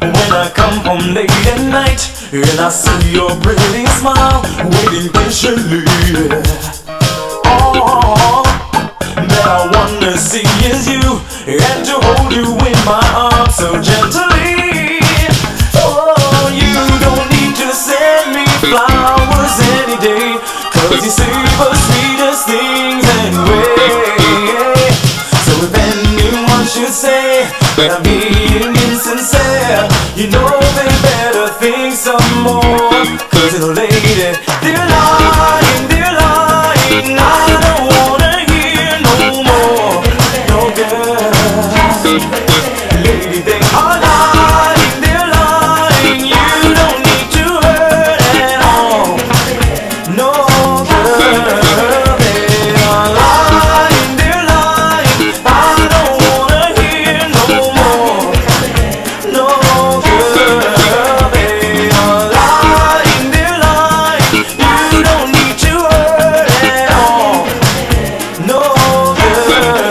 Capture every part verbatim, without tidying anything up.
when I come home late at night and I see your pretty smile waiting patiently. All that I wanna see is you, and to hold you in my arms so gently. Oh, you don't need to send me flowers any day, 'cause you save the sweetest things anyway. So if anyone should say that I'm being insincere, you know they better think some more, 'cause little lady, they're lying, they're lying. I don't wanna hear no more, no girl. Lady, they are lying, they're lying. You don't need to hurt at all, no girl. They are lying, they're lying. I don't wanna hear no more, no girl. They are lying, they're lying. You don't need to hurt at all, no girl.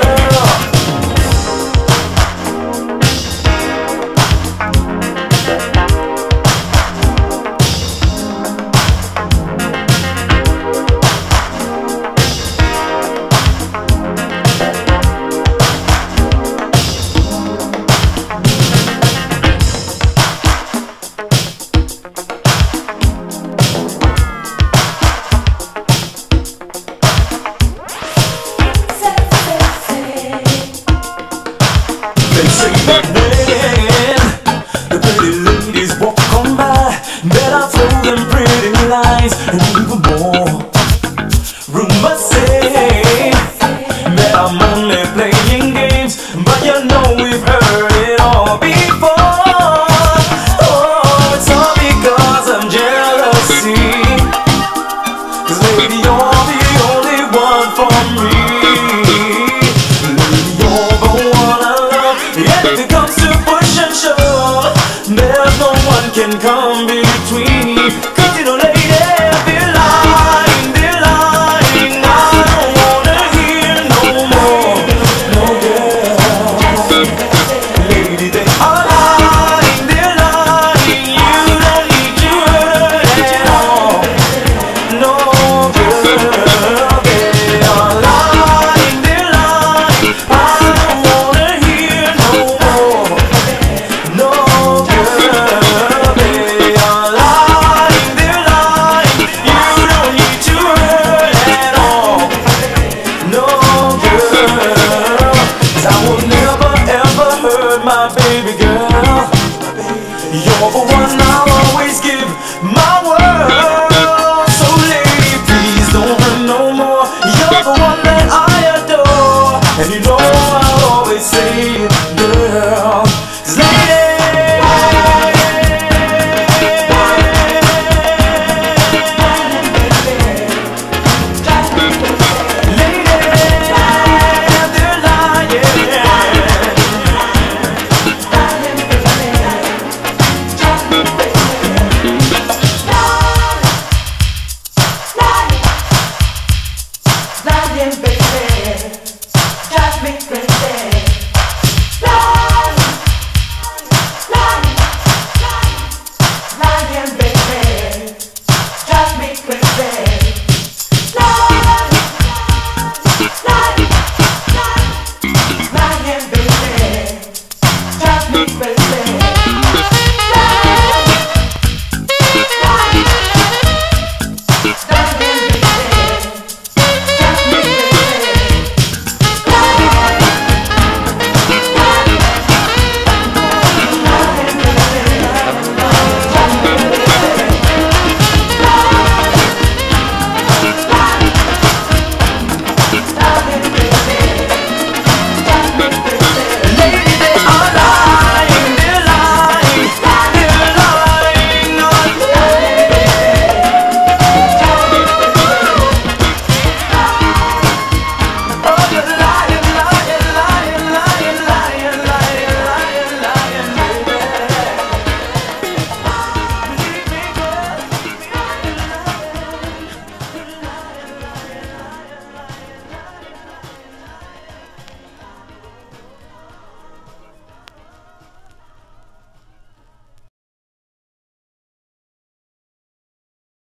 They say that when the pretty ladies walk on by, that I throw them pretty lies and even more. Rumors say that I'm only playing games, but you know we've heard it all before. Oh, it's all because of jealousy, 'cause lady, you're the only one for me. Lady, you're the one I love. If it comes to push and shove, there's no one can come between. 'Cause you know, lady, they're lying, they're lying. I don't wanna hear no more, no girl. Lady, they are lying, they're lying. You don't need to hurt at all, no girl. They are lying, they're lying. I don't wanna hear no more, no girl. They are lying, they're lying. You don't need to hurt at all, no girl. 'Cause I will never ever hurt my baby girl. You're the one I'll always give my world. So lady, please don't hurt no more. You're the one that I